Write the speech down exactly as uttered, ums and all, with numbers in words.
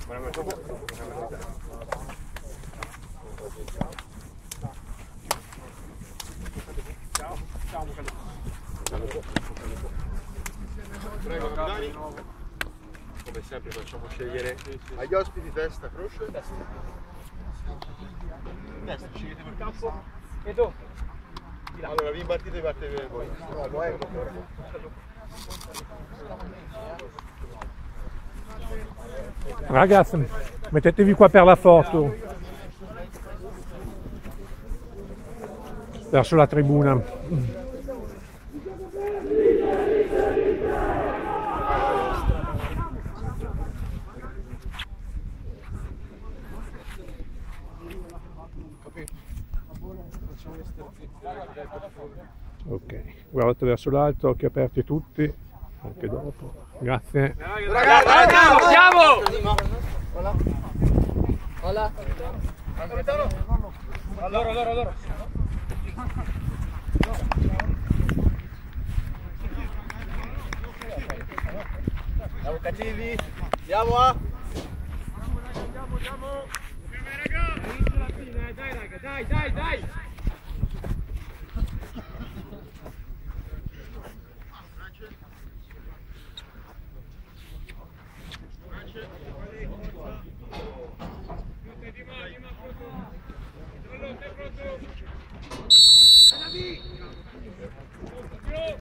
Prego, capitani. Come sempre facciamo scegliere agli ospiti testa, croce. Testa. Testa, scegliete quel campo. E tu? Allora, vi impartite e partite voi. Ragazzi, mettetevi qua per la foto. Verso la tribuna. Ok, guardate verso l'alto, occhi aperti tutti, anche dopo. Grazie. Ragazzi, andiamo, andiamo! Hola. Hola. Capitano. Allora, allora, allora. Siamo cattivi. Andiamo a. Andiamo, andiamo, andiamo. Dai, raga. Dai, dai, dai.